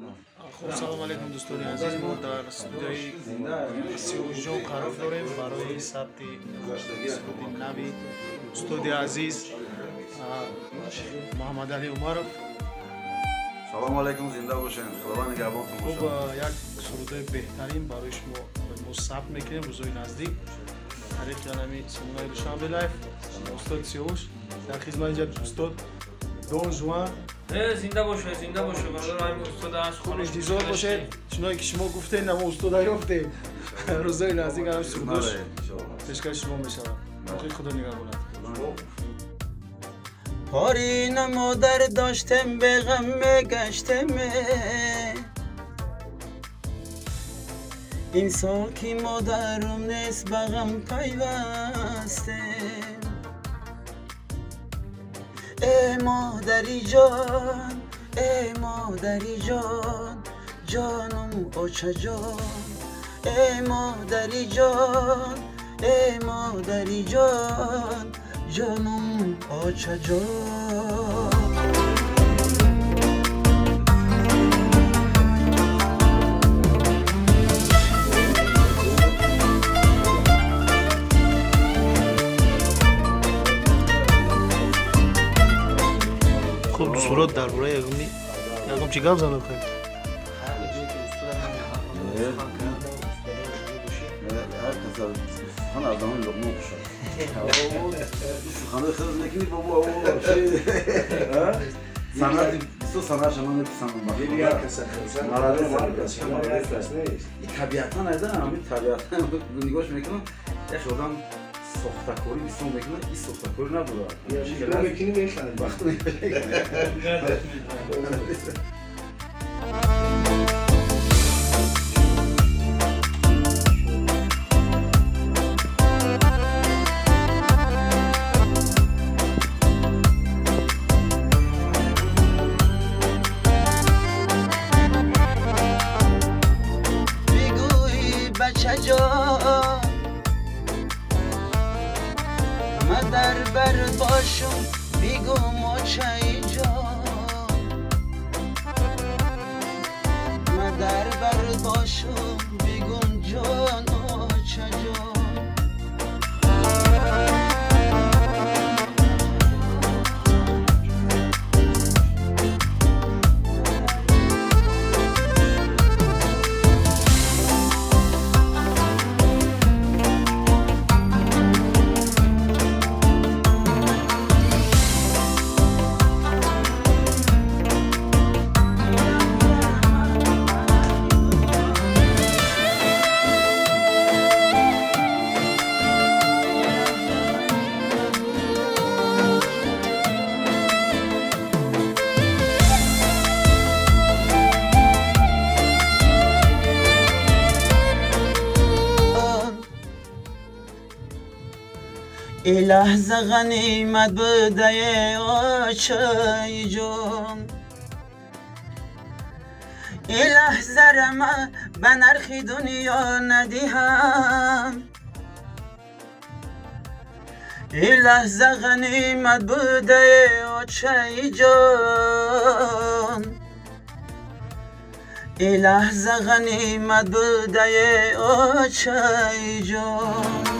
خب سلام علیکم دوستان عزیز، ما در استودیوی سیوژو قرار داریم برای ثبت سرود نوی استودیو عزیز محمد علی عمرов. سلام علیکم، زنده باشین. خداوند نگهبانتون باشه. خب یک سرود بهترین برای شما ثبت میکنیم روزهای نزدیک. طریق نمی سمونای دوشنبه لایف استاد سیوش در خدمت اینجا استاد دون جوان. زنده باشه برادر، همین استاد هست. خوب انتظار باشید. چنانکه که شما گفتین ما استاد یافتیم. روزهای نزدیک هم سرودش پیشکش شما میشه. خدا نگهدارت. پارین مادر داشتم به غم میگشتم، این سال که مادرم نیست به غم پیوسته. ای مادری جان، ای مادری جان، جانم آچه جان. ای مادری جان، ای مادری جان، جانم آچه جان. خب سرود درباره یگمی چی گپ زنم کنیم؟ هر کس خان از زمان لقمه بشه. خانه خیلی نکنی بابا. سنتی تو سنت شما نمی‌سازم. یه دیگر کسی خیلی مرد شما نیست. این طبیعتا ندارم. همین طبیعتا نگاهش میکنم. یه شدم سخت‌کاری بیشتر میکنه. این سخت‌کاری نبوده. یا میکنی میشن. وقت نمیشه. مادر بر باشم بیگم آچه جان، مادر بر باشم بیگم جان آچه جان. ای لحظه غنیمت بده آچه جان، ای لحظه را من به نرخ دنیا ندیهم. ای لحظه غنیمت بده آچه جان، ای لحظه غنیمت بده آچه جان.